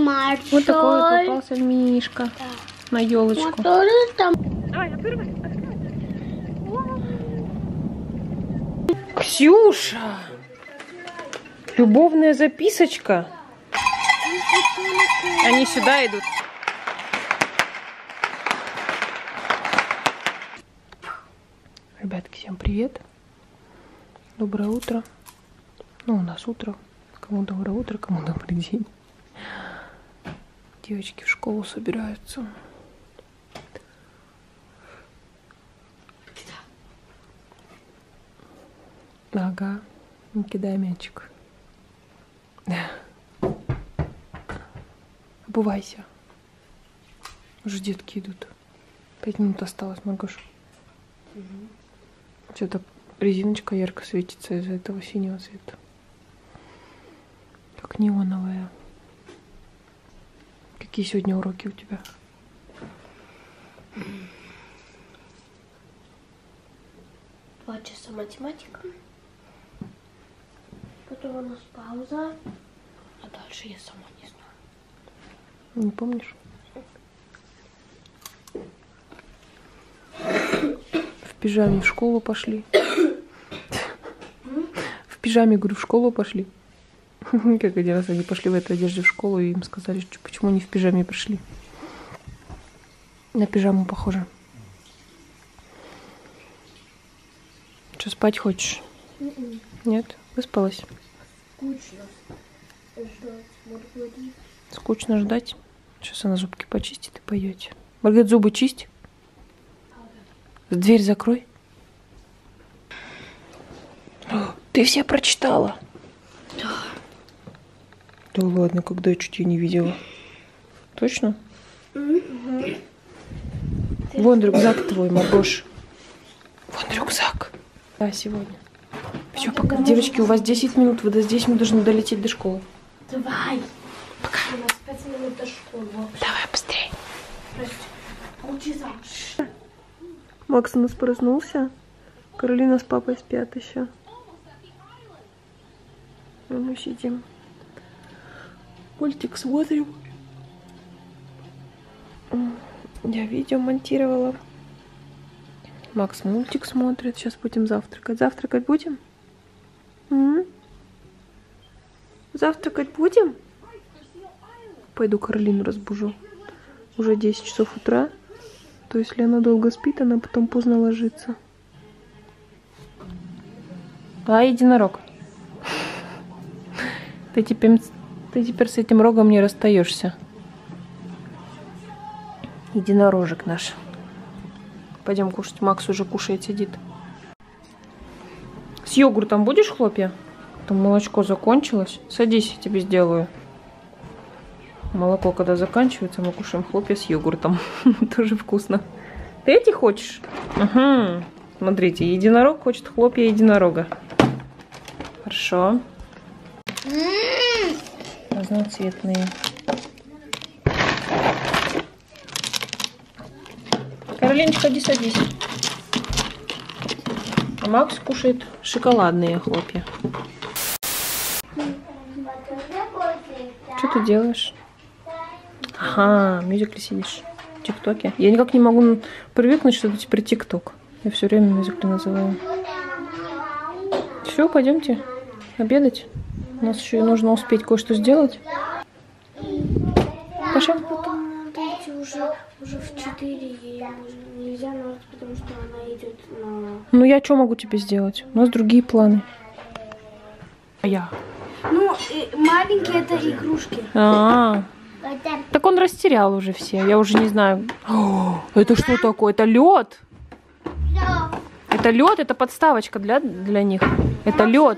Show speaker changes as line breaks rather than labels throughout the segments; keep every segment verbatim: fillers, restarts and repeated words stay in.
Маршаль.
Вот такой вот попался мишка, да, на елочку.
Там...
Давай, открывай, открывай. Ксюша! Любовная записочка. Они сюда идут. Ребятки, всем привет. Доброе утро. Ну, у нас утро. Кому доброе утро, кому добрый день. Девочки в школу собираются. Ага, не кидай мячик. Обувайся. Уже детки идут. Пять минут осталось, Маргош. Угу. Что-то резиночка ярко светится из-за этого синего цвета. Как неоновая. Какие сегодня уроки у тебя?
Два часа математика. Потом у нас пауза. А дальше я сама не знаю.
Не помнишь? В пижаме в школу пошли. В пижаме, говорю, в школу пошли. Как один раз они пошли в этой одежде в школу, и им сказали, что почему они в пижаме пришли. На пижаму похоже. Что, спать хочешь? Mm-mm. Нет? Выспалась?
Скучно ждать Маргариту.
Скучно ждать? Сейчас она зубки почистит и пойдете. Маргарит, зубы чисть. Дверь закрой. О, ты все прочитала?
Да.
Да ладно, когда я чуть ее не видела. Точно?
Mm-hmm.
Вон рюкзак твой, Маргош. Вон рюкзак. Да, сегодня. Все, пока. Девочки, у вас десять минут. Вы до здесь мы должны долететь до школы.
Давай.
Пока.
У нас пять минут до школы.
Давай быстрее.
Молчи.
Макс у нас проснулся. Каролина с папой спят еще. А мы сидим. Мультик смотрим. Я видео монтировала. Макс мультик смотрит. Сейчас будем завтракать. Завтракать будем? М-м? Завтракать будем? Пойду Каролину разбужу. Уже десять часов утра. То если она долго спит, она потом поздно ложится. А, единорог. Ты теперь, ты теперь с этим рогом не расстаешься. Единорожек наш. Пойдем кушать. Макс уже кушает, сидит. С йогуртом будешь хлопья? Там молочко закончилось. Садись, я тебе сделаю. Молоко когда заканчивается, мы кушаем хлопья с йогуртом. Тоже вкусно. Ты эти хочешь? Угу. Смотрите, единорог хочет хлопья единорога. Хорошо. Разноцветные. Каролиночка, иди садись. А Макс кушает шоколадные хлопья. Что ты делаешь? Ага, в мюзикле сидишь. В ТикТоке. Я никак не могу привыкнуть, что это теперь ТикТок. Я все время мюзикле называю. Все, пойдемте обедать. У нас еще и нужно успеть кое-что сделать. Пошли.
Уже, уже в четыре ей нельзя, потому что она идет на...
Ну я что могу тебе сделать? У нас другие планы. А я?
Ну, маленькие это игрушки.
А, -а, -а. Так он растерял уже все. Я уже не знаю. О, это что такое? Это лед? Это лед, это подставочка для, для них. Это лед.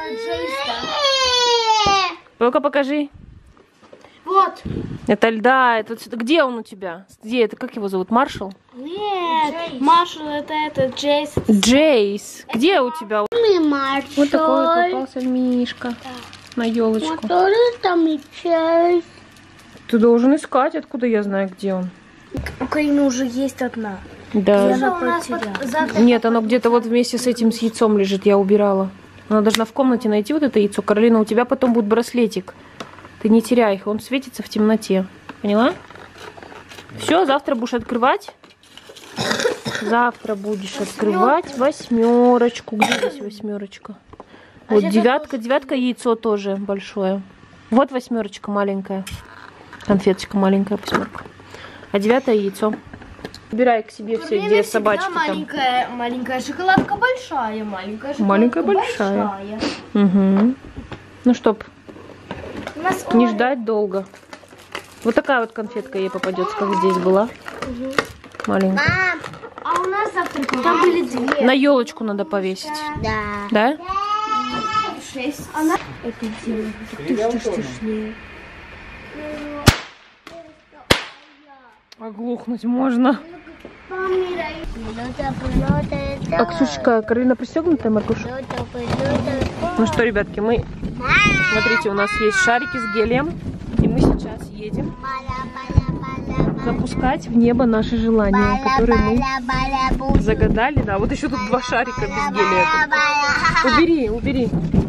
Ну-ка покажи.
Вот.
Это льда. Это где он у тебя? Где это? Как его зовут? Маршал?
Нет, Джейс. Маршал это это Джейс.
Джейс. Где у тебя?
Маршал.
Вот такой вот попался мишка, да, на елочку.
Там и Джейс.
Ты должен искать, откуда я знаю, где он.
У Карины уже есть одна.
Да.
Под...
Нет, оно где-то вот вместе с этим с яйцом лежит, я убирала. Она должна в комнате найти вот это яйцо. Каролина, у тебя потом будет браслетик. Ты не теряй их, он светится в темноте. Поняла? Все, завтра будешь открывать. Завтра будешь открывать восьмерочку. Где здесь восьмерочка? Вот девятка, девятка, яйцо тоже большое. Вот восьмерочка маленькая. Конфеточка маленькая, восьмерка. А девятое яйцо. Убирай к себе все, где собачки там.
Маленькая, маленькая шоколадка большая, маленькая шоколадка
маленькая большая. большая. Угу. Ну чтоб не ждать долго. Вот такая вот конфетка ей попадется, как здесь была. Угу. Маленькая.
Мам, а у нас завтра там были две.
На елочку надо повесить.
Да.
Да?
Шесть. Она... Это дело. Ты что ж тишнее?
Оглохнуть можно. А Ксюшка, Каролина пристегнутая, Маркуша? Ну что, ребятки, мы... Смотрите, у нас есть шарики с гелием. И мы сейчас едем запускать в небо наши желания, которые мы загадали. Да, вот еще тут два шарика без гелия. Убери, убери.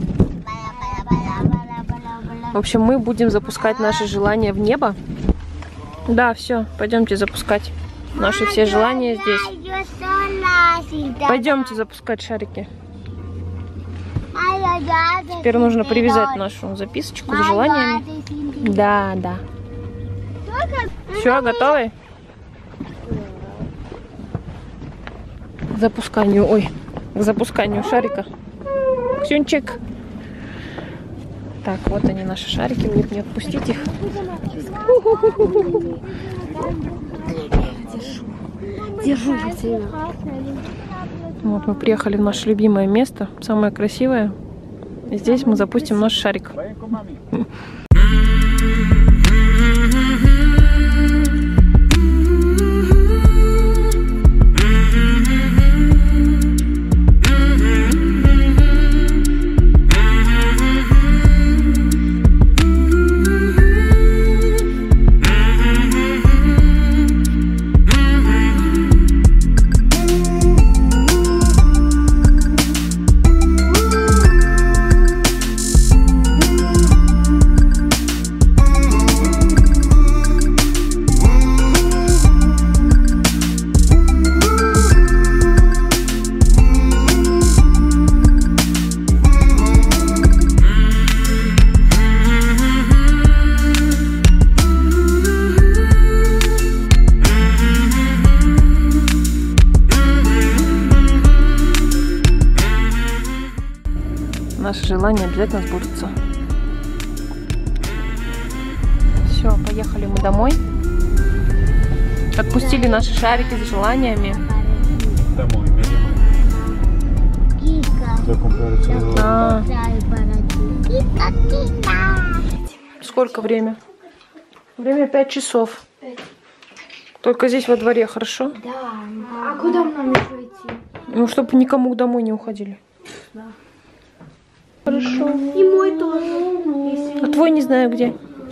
В общем, мы будем запускать наши желания в небо. Да, все, пойдемте запускать наши все желания здесь. Пойдемте запускать шарики. Теперь нужно привязать нашу записочку с желаниями. Да, да. Все, готовы? К запусканию, ой, к запусканию шарика. Ксюнчик. Так, вот они, наши шарики. Мне не отпустить их.
Держу, держу.
Вот мы приехали в наше любимое место, самое красивое. И здесь мы запустим наш шарик. Наши желания обязательно сбудутся. Все, поехали мы домой. Отпустили наши шарики с желаниями.
Домой, домой.
А. Сколько время? Время пять часов. Только здесь во дворе, хорошо?
Да. А куда нам еще идти?
Ну, чтобы никому домой не уходили.
Да.
Хорошо.
И мой тоже.
А твой не знаю где.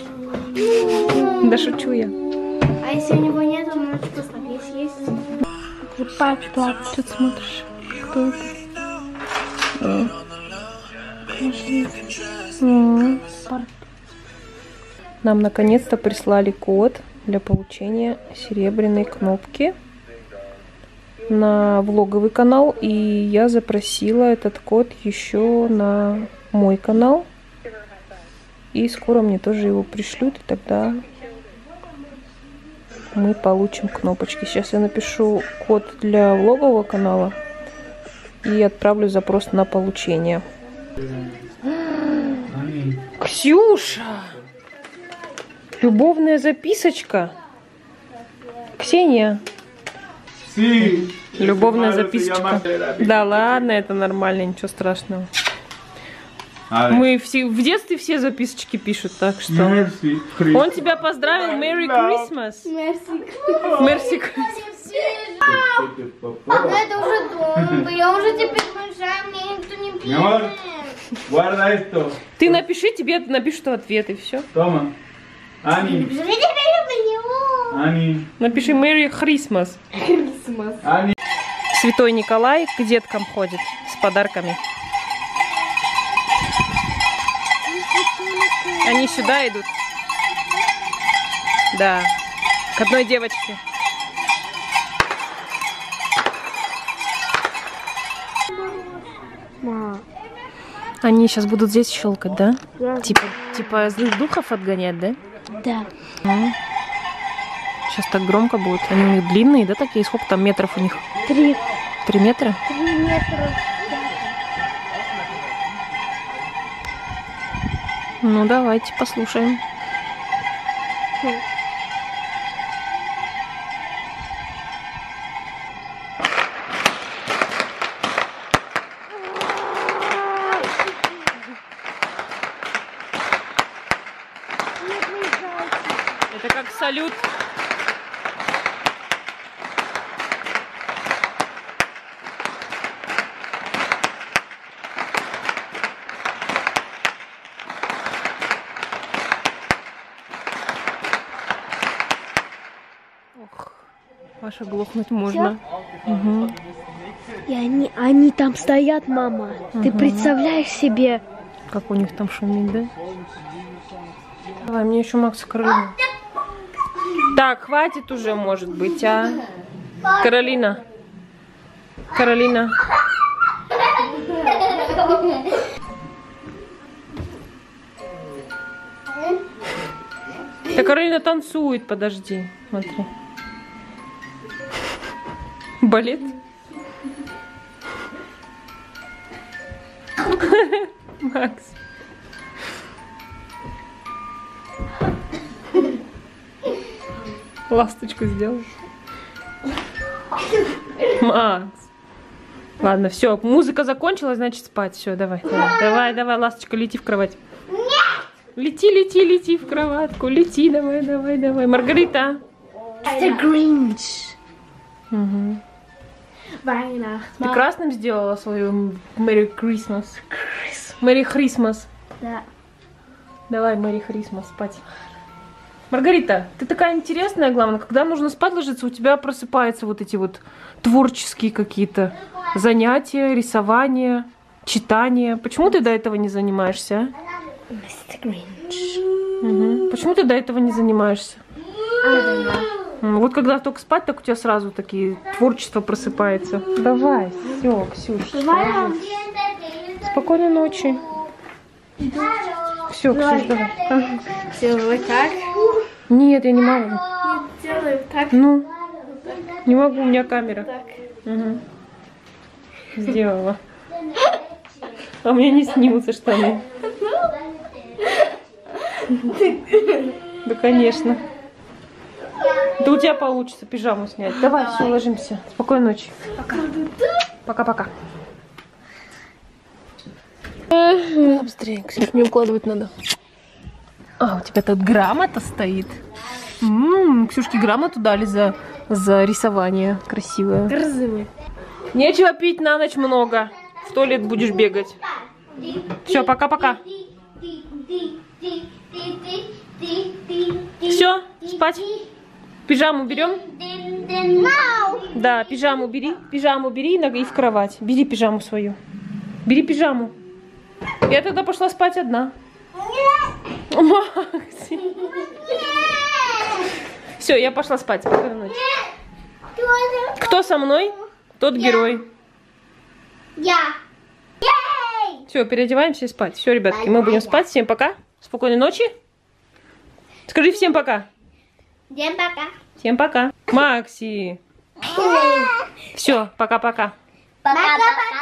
Да шучу я.
А если у него нет, он может посмотреть, есть.
Пап, пап, что ты смотришь? Что это? Нам наконец-то прислали код для получения серебряной кнопки на влоговый канал, и я запросила этот код еще на мой канал, и скоро мне тоже его пришлют, и тогда мы получим кнопочки. Сейчас я напишу код для влогового канала и отправлю запрос на получение. Ксюша! Любовная записочка. Ксения.
Sí.
Любовная записочка. Да ладно, это нормально, ничего страшного. Мы все, в детстве все записочки пишут, так что...
Merci.
Он тебя поздравил, Merry Christmas. Merry Christmas.
Это уже долго, я уже теперь большая, мне никто не
Mi amor,
пишет.
guarda esto.
Ты напиши, тебе напишут ответ, и все.
Toma. Ani.
Я тебя люблю.
Ani.
Напиши Merry Christmas.
Ani.
Святой Николай к деткам ходит с подарками. Они сюда идут. Да. К одной девочке.
Мама.
Они сейчас будут здесь щелкать, да?
Да.
Типа, типа злых духов отгонять, да?
Да.
Сейчас так громко будет. Они у них длинные, да, такие? Сколько там метров у них?
Три.
Три метра?
Три метра.
Ну, давайте послушаем. Это как салют. Ох, Паша, глохнуть можно. Угу.
И они, они там стоят, мама. Ты
Угу.
представляешь себе?
Как у них там шумит, да? Давай, мне еще Макса Каролина. Так, хватит уже, может быть, а? Каролина. Каролина. Да Каролина танцует, подожди. Смотри. Балет? Макс. Ласточку сделай. Макс. Ладно, все, музыка закончилась, значит спать. Все, давай, давай, давай, давай, ласточка, лети в кровать. Лети, лети, лети в кроватку, лети, давай, давай, давай. Маргарита.
The Grinch.
Угу.
Weihnachten.
Ты красным сделала свою Merry Christmas. Merry Christmas.
Да.
Давай, Merry Christmas, спать. Маргарита, ты такая интересная, главное, когда нужно спать ложиться, у тебя просыпаются вот эти вот творческие какие-то занятия, рисование, читание. Почему ты до этого не занимаешься, а?
мистер Grinch.
Угу. Почему ты до этого не занимаешься?
I don't know.
М, Вот когда только спать, так у тебя сразу такие творчество просыпается. Давай, все, Ксюша. ложись. Спокойной ночи. Все, Ксюша, давай.
Делай так.
Нет, я не могу.
Делай так.
Ну, не могу, у меня камера.
Так.
Угу. Сделала. А у меня не снимутся штаны. Да, конечно. Да у тебя получится пижаму снять. Давай, все, ложимся. Спокойной ночи.
Пока.
Пока-пока. Быстрее, Ксюш, не укладывать надо. А, у тебя тут грамота стоит. М-м, Ксюшке грамоту дали за, за рисование. Красивое.
Красивый.
Нечего пить на ночь много. В туалет будешь бегать. Все, пока-пока. Все, спать. Пижаму берем? Да, пижаму бери. Пижаму бери и в кровать. Бери пижаму свою. Бери пижаму. Я тогда пошла спать одна. Макси. Все, я пошла спать. Спокойной ночи. Кто со мной, тот герой.
Я.
Все, переодеваемся и спать. Все, ребятки, мы будем спать. Всем пока. Спокойной ночи. Скажи всем пока.
Всем пока.
Всем пока. Макси. Все, пока-пока.
Пока-пока.